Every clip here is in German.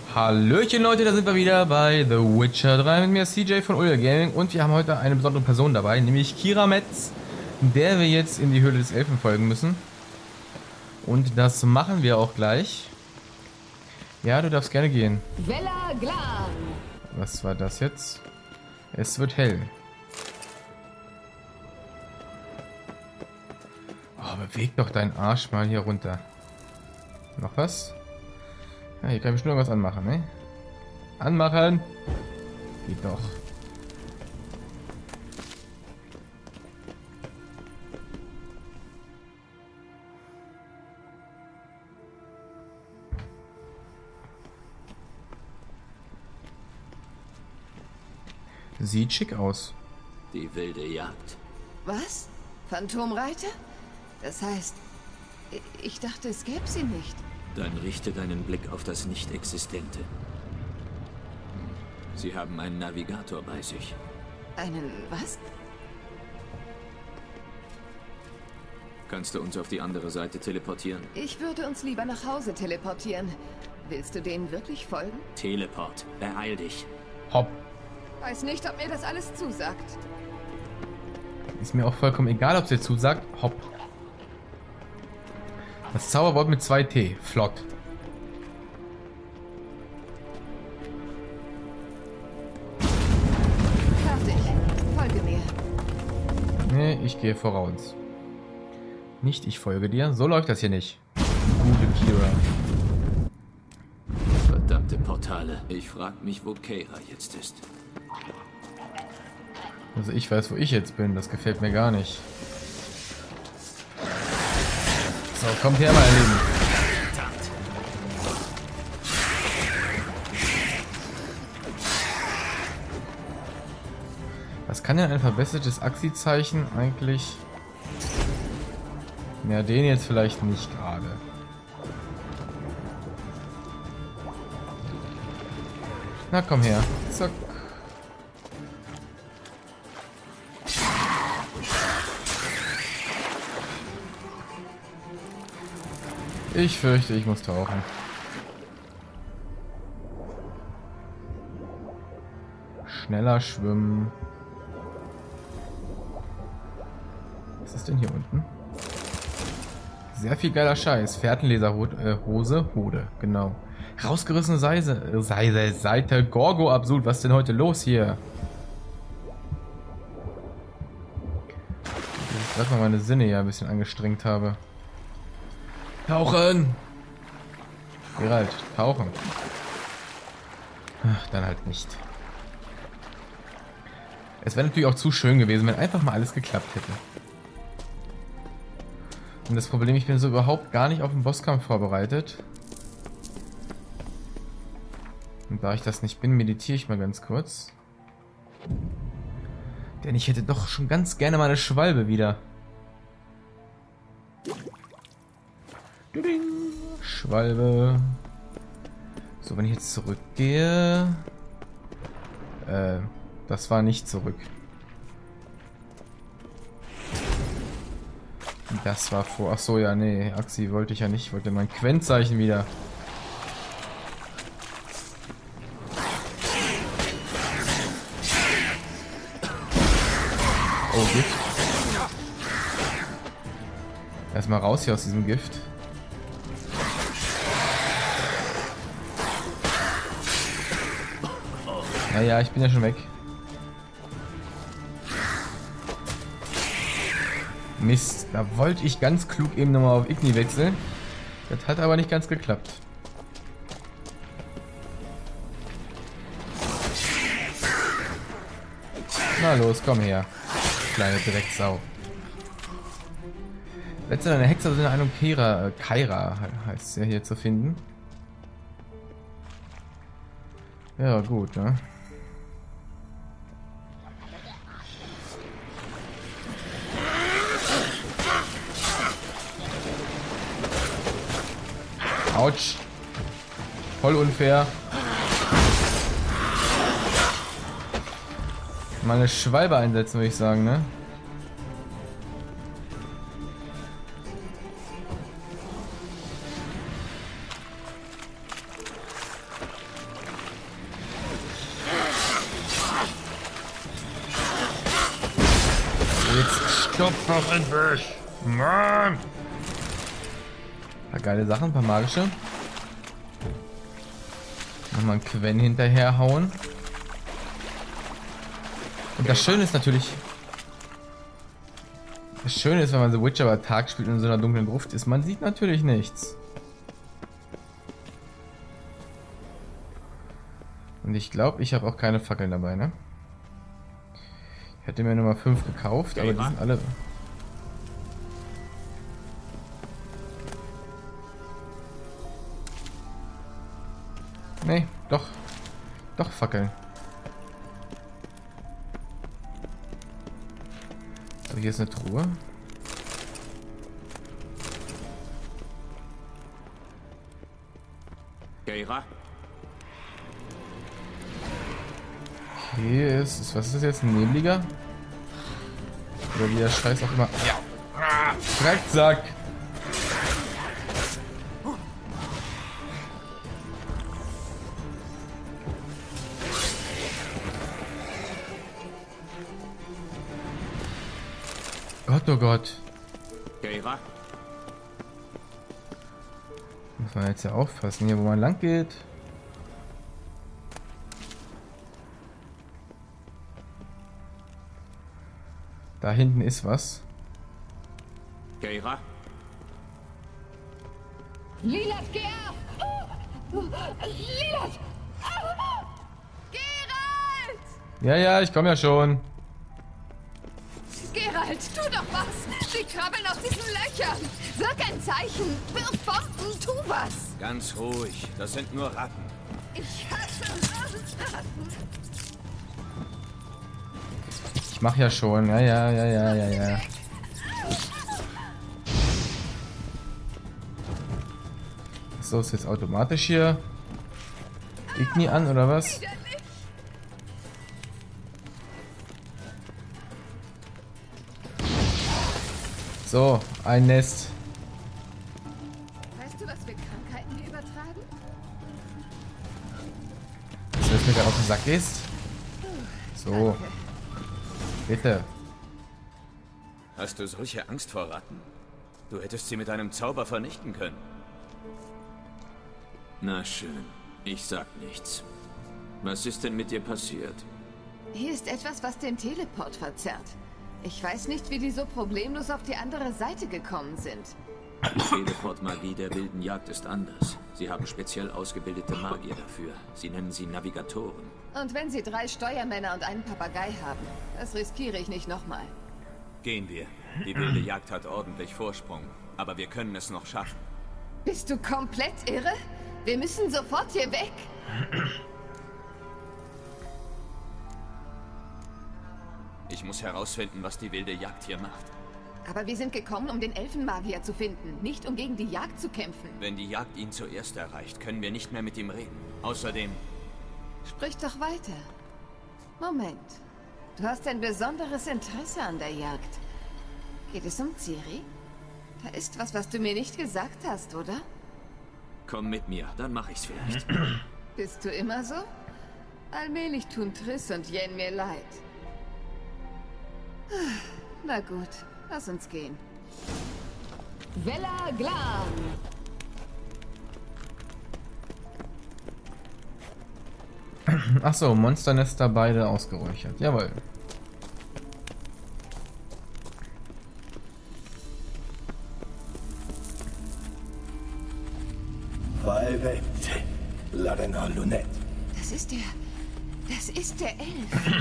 Hallöchen Leute, da sind wir wieder bei The Witcher 3 mit mir CJ von Ulja Gaming und wir haben heute eine besondere Person dabei, nämlich Kira Metz, der wir jetzt in die Höhle des Elfen folgen müssen. Und das machen wir auch gleich. Ja, du darfst gerne gehen. Vela Glan. Was war das jetzt? Es wird hell. Oh, beweg doch deinen Arsch mal hier runter. Noch was? Ja, hier kann ich bestimmt irgendwas anmachen, ne? Anmachen! Geht doch. Sieht schick aus. Die wilde Jagd. Was? Phantomreiter? Das heißt, ich dachte, es gäbe sie nicht. Dann richte deinen Blick auf das Nicht-Existente. Sie haben einen Navigator bei sich. Einen was? Kannst du uns auf die andere Seite teleportieren? Ich würde uns lieber nach Hause teleportieren. Willst du denen wirklich folgen? Teleport. Beeil dich. Hopp. Weiß nicht, ob mir das alles zusagt. Ist mir auch vollkommen egal, ob sie zusagt. Hopp. Das Zauberwort mit 2 T. Flott. Fertig. Folge mir. Nee, ich gehe voraus. Nicht ich folge dir. So läuft das hier nicht. Gute Kira. Verdammte Portale. Ich frag mich, wo Keira jetzt ist. Also ich weiß, wo ich jetzt bin. Das gefällt mir gar nicht. So, kommt her, meine Lieben. Was kann denn ein verbessertes Axi-Zeichen eigentlich? Ja, den jetzt vielleicht nicht gerade. Na, komm her. Zack. Ich fürchte, ich muss tauchen. Schneller schwimmen. Was ist denn hier unten? Sehr viel geiler Scheiß. Fährtenleserhose, Hode, genau. Rausgerissene Seite, Gorgo Absolut. Was ist denn heute los hier? Ich gerade mal meine Sinne ja ein bisschen angestrengt habe. Tauchen! Geralt, tauchen. Ach, dann halt nicht. Es wäre natürlich auch zu schön gewesen, wenn einfach mal alles geklappt hätte. Und das Problem, ich bin so überhaupt gar nicht auf den Bosskampf vorbereitet. Und da ich das nicht bin, meditiere ich mal ganz kurz. Denn ich hätte doch schon ganz gerne mal eine Schwalbe wieder. Schwalbe. So, wenn ich jetzt zurückgehe. Das war nicht zurück. Das war vor. Ach so, ja, nee. Axi wollte ich ja nicht. Ich wollte mein Quentzeichen wieder. Oh, Gift. Erstmal raus hier aus diesem Gift. Naja, ich bin ja schon weg. Mist, da wollte ich ganz klug eben nochmal auf Igni wechseln. Das hat aber nicht ganz geklappt. Na los, komm her. Kleine Drecksau. Letzte eine Hexe in einem Keira heißt es ja hier zu finden. Ja, gut, ne? Autsch. Voll unfair. Mal eine Schwalbe einsetzen, würde ich sagen, ne? Stopp doch endlich! Mann! Ein paar geile Sachen, ein paar magische. Nochmal einen Quen hinterherhauen. Und das Schöne ist natürlich... Das Schöne ist, wenn man The Witcher bei Tag spielt und in so einer dunklen Gruft ist, man sieht natürlich nichts. Und ich glaube, ich habe auch keine Fackeln dabei, ne? Ich hätte mir Nummer 5 gekauft, aber die sind alle... Nee, doch. Doch Fackeln. Aber hier ist eine Truhe. Keira? Hier ist... Was ist das jetzt? Ein Nebliger? Oder wie der Scheiß auch immer... Ja! Drecksack! Gott, oh Gott. Keira? Muss man jetzt ja aufpassen, hier wo man lang geht. Da hinten ist was. Keira? Lilat, geh ab! Lilat! Geralt! Ja, ja, ich komme ja schon. Geralt, tu doch was! Sie krabbeln aus diesen Löchern! Wirk ein Zeichen! Wirf Bomben, tu was! Ganz ruhig, das sind nur Ratten. Ich hasse Ratten! Ich mach ja schon. Ja, ja, ja, ja, ja, ja. So, ist jetzt automatisch hier Igni an, oder was? So, ein Nest. Weißt du, was für Krankheiten wir übertragen? Dass du jetzt mir gerade auf den Sack gehst? So, bitte. Hast du solche Angst vor Ratten? Du hättest sie mit einem Zauber vernichten können. Na schön, ich sag nichts. Was ist denn mit dir passiert? Hier ist etwas, was den Teleport verzerrt. Ich weiß nicht, wie die so problemlos auf die andere Seite gekommen sind. Die Teleport-Magie der wilden Jagd ist anders. Sie haben speziell ausgebildete Magier dafür. Sie nennen sie Navigatoren. Und wenn sie 3 Steuermänner und einen Papagei haben, das riskiere ich nicht nochmal. Gehen wir. Die wilde Jagd hat ordentlich Vorsprung. Aber wir können es noch schaffen. Bist du komplett irre? Wir müssen sofort hier weg. Ich muss herausfinden, was die wilde Jagd hier macht. Aber wir sind gekommen, um den Elfenmagier zu finden, nicht um gegen die Jagd zu kämpfen. Wenn die Jagd ihn zuerst erreicht, können wir nicht mehr mit ihm reden. Außerdem... Sprich doch weiter. Moment. Du hast ein besonderes Interesse an der Jagd. Geht es um Ciri? Da ist was, was du mir nicht gesagt hast, oder? Komm mit mir, dann mache ich's vielleicht. Bist du immer so? Allmählich tun Triss und Yen mir leid. Na gut, lass uns gehen. Vela Glan! Achso, Monsternester beide ausgeräuchert. Jawohl. Faevente, Larena Lunette. Das ist der Elf.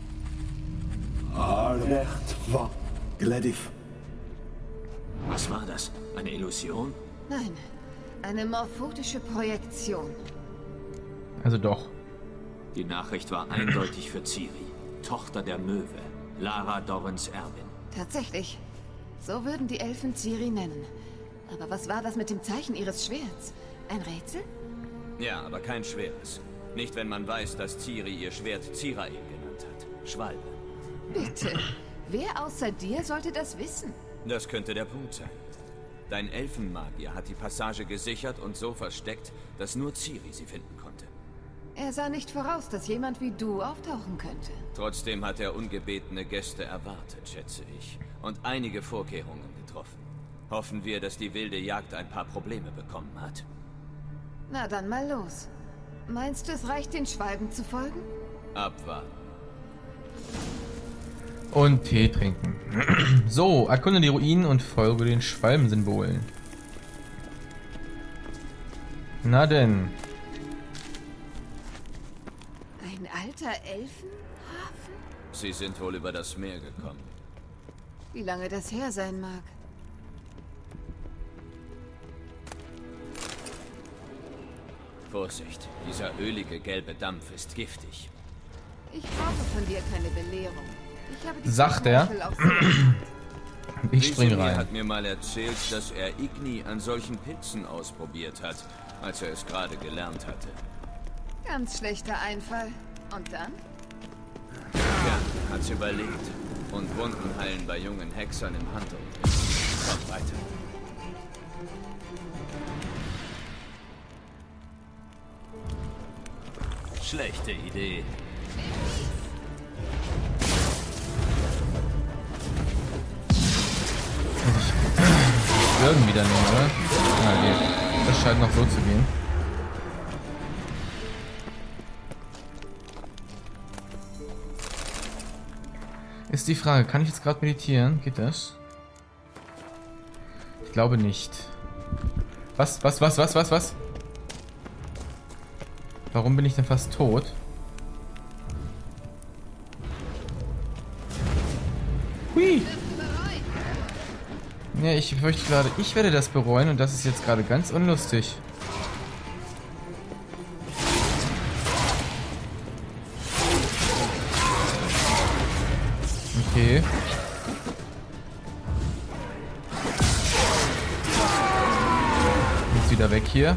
Arrecht va Gledif. Was war das? Eine Illusion? Nein, eine morphotische Projektion. Also doch. Die Nachricht war eindeutig für Ciri, Tochter der Möwe, Lara Dorrens Erbin. Tatsächlich. So würden die Elfen Ciri nennen. Aber was war das mit dem Zeichen ihres Schwerts? Ein Rätsel? Ja, aber kein schweres. Nicht, wenn man weiß, dass Ciri ihr Schwert Zirael genannt hat. Schwalbe. Bitte. Wer außer dir sollte das wissen? Das könnte der Punkt sein. Dein Elfenmagier hat die Passage gesichert und so versteckt, dass nur Ciri sie finden konnte. Er sah nicht voraus, dass jemand wie du auftauchen könnte. Trotzdem hat er ungebetene Gäste erwartet, schätze ich. und einige Vorkehrungen getroffen. Hoffen wir, dass die wilde Jagd ein paar Probleme bekommen hat. Na dann mal los. Meinst du, es reicht, den Schwalben zu folgen? Abwarten. Und Tee trinken. So, erkunde die Ruinen und folge den Schwalbensymbolen. Na denn. Ein alter Elfenhafen? Sie sind wohl über das Meer gekommen. Wie lange das her sein mag. Vorsicht, dieser ölige gelbe Dampf ist giftig. Ich brauche von dir keine Belehrung. Ich habe die Sagt er. Muschel auf See. Ich spring Wesemir rein. hat mir mal erzählt, dass er Igni an solchen Pilzen ausprobiert hat, als er es gerade gelernt hatte. Ganz schlechter Einfall. Und dann? Ja, hat's überlebt. Und Wunden heilen bei jungen Hexern im Handumdrehen. Kommt weiter. Schlechte Idee. Irgendwie dann nehmen, oder? Ah, geht. Das scheint noch so zu gehen. Ist die Frage, kann ich jetzt gerade meditieren? Geht das? Ich glaube nicht. Was? Warum bin ich denn fast tot? Hui! Ja, ich fürchte gerade, ich werde das bereuen und das ist jetzt gerade ganz unlustig. Okay. Jetzt wieder weg hier.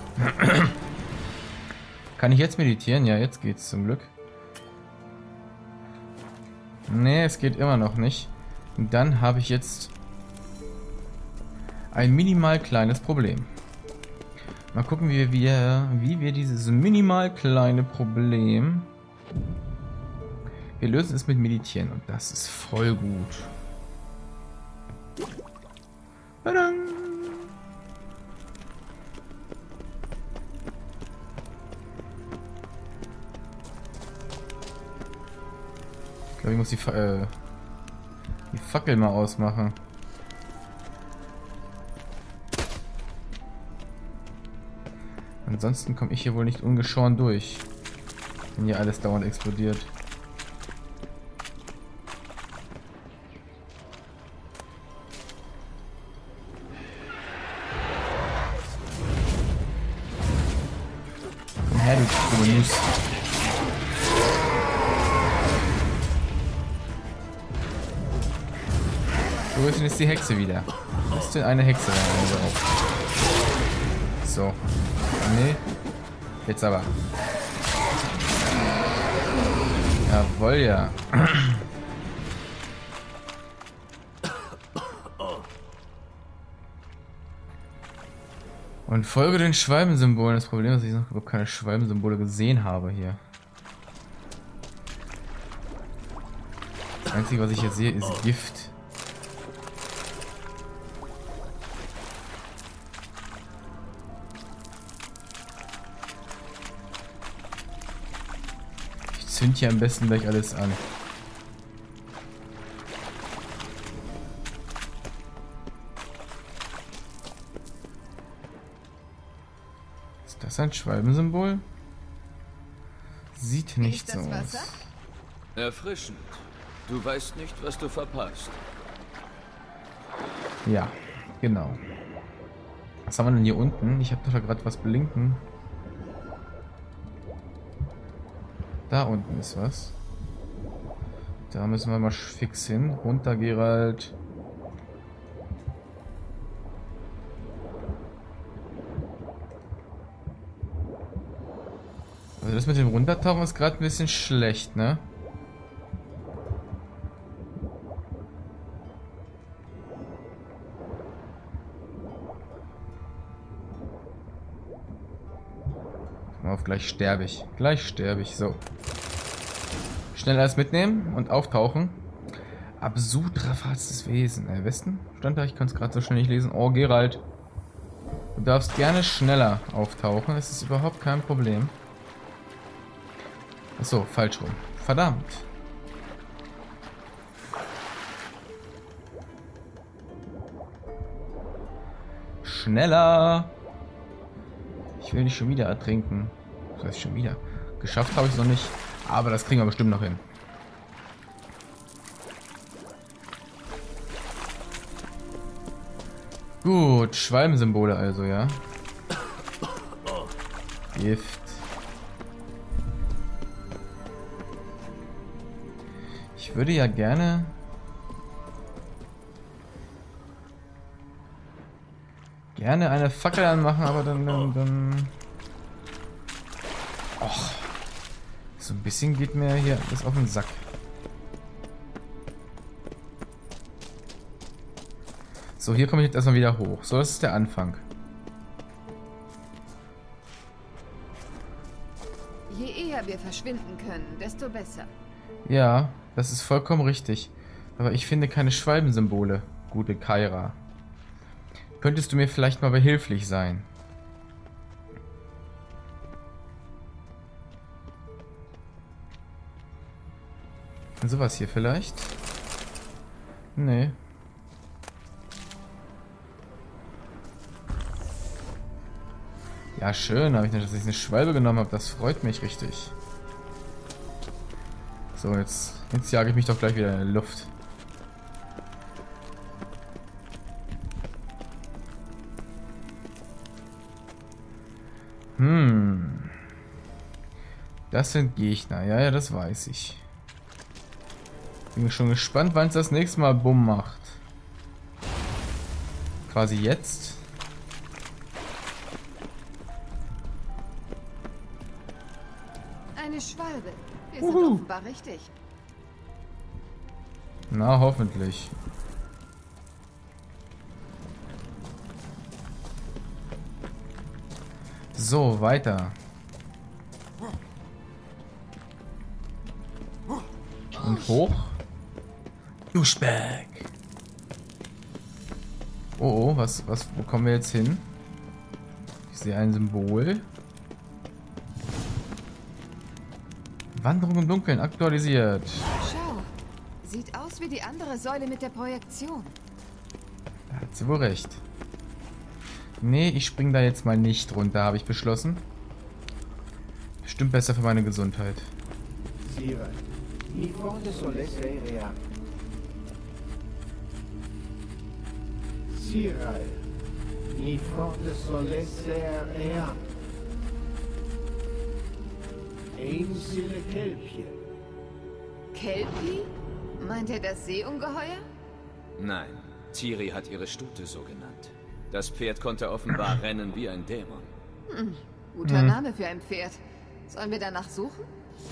Kann ich jetzt meditieren? Ja, jetzt geht's zum Glück. Nee, es geht immer noch nicht. Und dann habe ich jetzt ein minimal kleines Problem. Mal gucken, wie wir dieses minimal kleine Problem... Wir lösen es mit Meditieren und das ist voll gut. Badang. Ich glaube, ich muss die Fackel mal ausmachen. Ansonsten komme ich hier wohl nicht ungeschoren durch, wenn hier alles dauernd explodiert. Komm her, du Kommunist. Wo ist denn jetzt die Hexe wieder? Was ist denn eine Hexe? So. Nee. Jetzt aber. Jawohl, ja. Und folge den Schwalbensymbolen. Das Problem ist, dass ich noch überhaupt keine Schwalbensymbole gesehen habe hier. Das Einzige, was ich jetzt sehe, ist Gift. Ich zünd hier am besten gleich alles an. Ist das ein Schwalbensymbol? Sieht nicht so aus. Erfrischend. Du weißt nicht, was du verpasst. Ja, genau. Was haben wir denn hier unten? Ich habe doch da gerade was blinken. Da unten ist was. Da müssen wir mal fix hin. Runter, Geralt. Also das mit dem Runtertauchen ist gerade ein bisschen schlecht, ne? Auf, gleich sterbe ich. Gleich sterbe ich. So. Schnell alles mitnehmen und auftauchen. Absudrafatstes Wesen. Westen? Stand da, ich kann es gerade so schnell nicht lesen. Oh, Geralt. Du darfst gerne schneller auftauchen. Das ist überhaupt kein Problem. Achso, falsch rum. Verdammt. Schneller. Ich will nicht schon wieder ertrinken. Das heißt schon wieder. Geschafft habe ich es noch nicht. Aber das kriegen wir bestimmt noch hin. Gut, Schwalbensymbole also, ja. Gift. Ich würde ja gerne... eine Fackel anmachen, aber dann... Och. So ein bisschen geht mir hier das auf den Sack. So, hier komme ich jetzt erstmal wieder hoch. So, das ist der Anfang. Je eher wir verschwinden können, desto besser. Ja, das ist vollkommen richtig. Aber ich finde keine Schwalbensymbole, gute Kaira. Könntest du mir vielleicht mal behilflich sein? Sowas hier vielleicht? Nee. Ja, schön, habe ich nicht, dass ich eine Schwalbe genommen habe. Das freut mich richtig. So, jetzt jage ich mich doch gleich wieder in die Luft. Das sind Gegner. Ja, das weiß ich. Bin schon gespannt, wann es das nächste Mal Bumm macht. Quasi jetzt. Eine Schwalbe. Wir sind offenbar richtig. Na, hoffentlich. So, weiter. Und hoch. Douchebag. Oh, wo kommen wir jetzt hin? Ich sehe ein Symbol. Wanderung im Dunkeln aktualisiert. Schau, sieht aus wie die andere Säule mit der Projektion. Da hat sie wohl recht. Nee, ich spring da jetzt mal nicht runter, habe ich beschlossen. Bestimmt besser für meine Gesundheit. Kelpie? Meint er das Seeungeheuer? Nein, Ciri hat ihre Stute so genannt. Das Pferd konnte offenbar rennen wie ein Dämon. Guter Name für ein Pferd. Sollen wir danach suchen?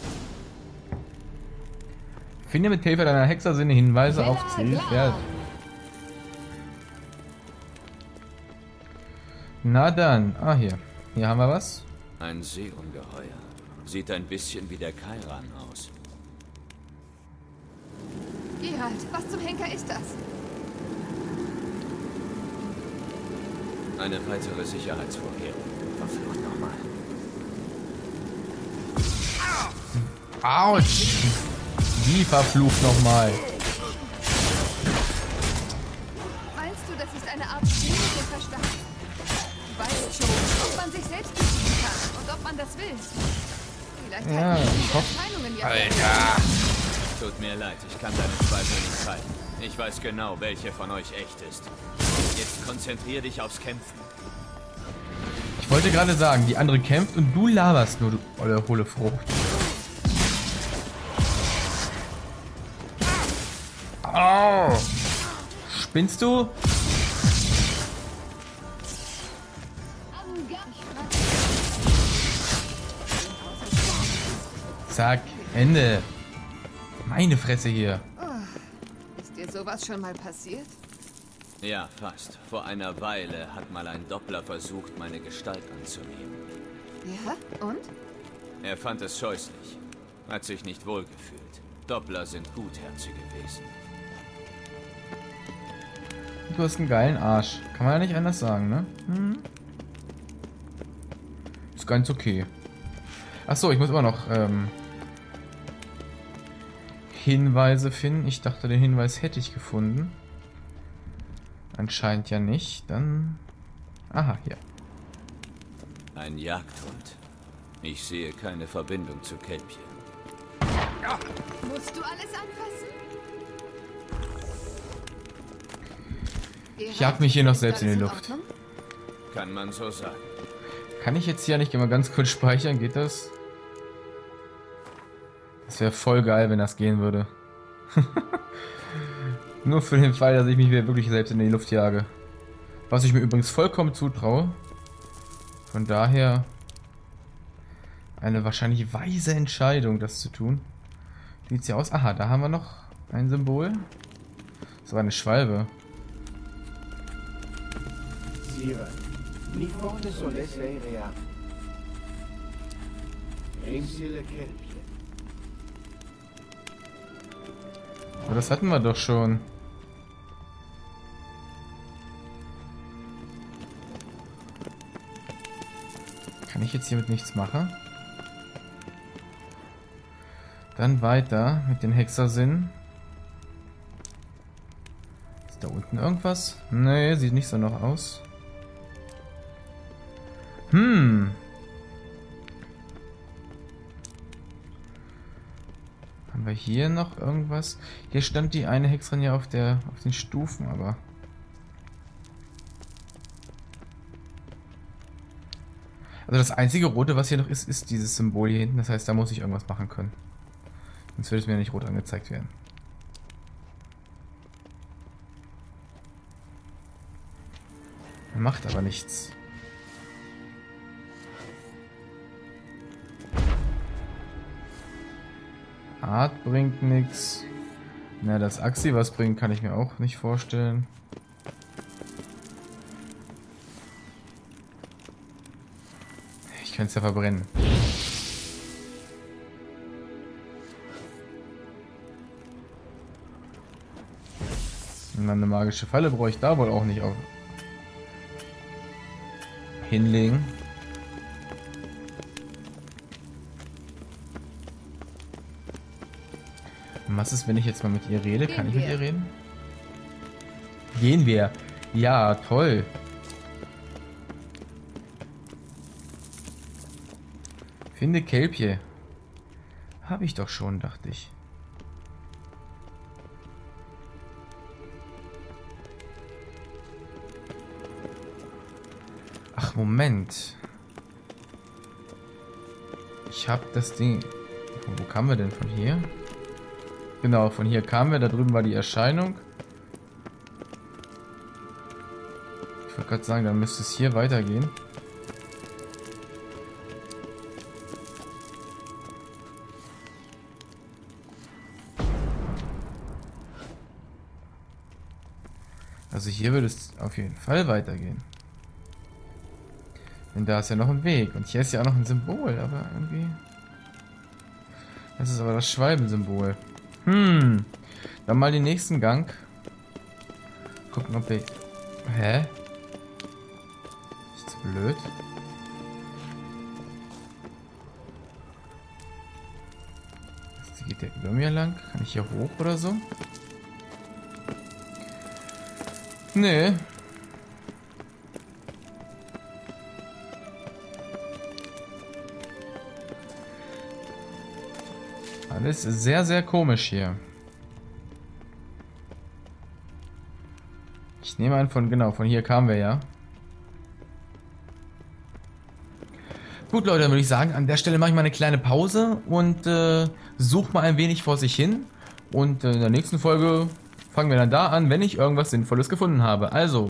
Finde mit Hilfe deiner Hexersinne Hinweise auf Zielpferd. Na dann. Ah, hier. Hier haben wir was. Ein Seeungeheuer. Sieht ein bisschen wie der Kairan aus. Geralt, was zum Henker ist das? Eine weitere Sicherheitsvorkehrung. Verflucht nochmal. Autsch! Wie verflucht nochmal? Meinst du, das ist eine Art Spiel mit dem Verstand? Du weißt schon, ob man sich selbst besiegen kann und ob man das will. Vielleicht Ja, ich hoffe. Alter! Tut mir leid, ich kann deine Zweifel nicht teilen. Ich weiß genau, welche von euch echt ist. Jetzt konzentrier dich aufs Kämpfen. Ich wollte gerade sagen, die andere kämpft und du laberst nur, du olle hohle Frucht. Au! Spinnst du? Zack, Ende. Meine Fresse hier. Ist dir sowas schon mal passiert? Ja, fast. Vor einer Weile hat mal ein Doppler versucht, meine Gestalt anzunehmen. Ja, und? Er fand es scheußlich. Hat sich nicht wohlgefühlt. Doppler sind Gutherzige Wesen. du hast einen geilen Arsch. Kann man ja nicht anders sagen, ne? Hm. Ist ganz okay. Achso, ich muss immer noch Hinweise finden. Ich dachte, den Hinweis hätte ich gefunden. Anscheinend ja nicht. Dann... Aha, hier. Ein Jagdhund. Ich sehe keine Verbindung zu Kälbchen. Musst du alles anfassen? Ich jag mich hier noch selbst in die Luft. Kann man so sagen. Kann ich jetzt hier nicht immer ganz kurz speichern? Geht das? Das wäre voll geil, wenn das gehen würde. Nur für den Fall, dass ich mich wieder wirklich selbst in die Luft jage. Was ich mir übrigens vollkommen zutraue. Von daher eine wahrscheinlich weise Entscheidung, das zu tun. Wie sieht's hier aus? Aha, da haben wir noch ein Symbol. Das war eine Schwalbe. Sire, ni forte solesse rea. Rimsile Kälbchen. Aber das hatten wir doch schon. Kann ich jetzt hiermit nichts machen? Dann weiter mit den Hexersinn. Ist da unten irgendwas? Nee, sieht nicht so noch aus. Haben wir hier noch irgendwas? Hier stand die eine Hexerin ja auf den Stufen, aber... Also das einzige Rote, was hier noch ist, ist dieses Symbol hier hinten. Das heißt, da muss ich irgendwas machen können. Sonst würde es mir nicht rot angezeigt werden. Macht aber nichts. Art bringt nichts. Na, dass Axi was bringt, kann ich mir auch nicht vorstellen. Ich kann es ja verbrennen. Und dann eine magische Falle brauche ich da wohl auch nicht auf hinlegen. Und was ist, wenn ich jetzt mal mit ihr rede? Kann ich mit ihr reden? Gehen wir. Ja, toll. Finde Kälbje. Habe ich doch schon, dachte ich. Ach, Moment. Ich habe das Ding... Wo kamen wir denn? Von hier? Genau, von hier kamen wir. Da drüben war die Erscheinung. Ich wollte gerade sagen, dann müsste es hier weitergehen. Also hier würde es auf jeden Fall weitergehen. Denn da ist ja noch ein Weg. Und hier ist ja auch noch ein Symbol, aber irgendwie... Das ist aber das Schwalbensymbol. Dann mal den nächsten Gang. Gucken, ob wir... Hä? Ist das blöd? Jetzt geht der über mir lang. Kann ich hier hoch oder so? Nee. Alles sehr, sehr komisch hier. Ich nehme an, von hier kamen wir ja. Gut, Leute, dann würde ich sagen, an der Stelle mache ich mal eine kleine Pause und suche mal ein wenig vor sich hin. Und in der nächsten Folge fangen wir dann da an, wenn ich irgendwas Sinnvolles gefunden habe. Also.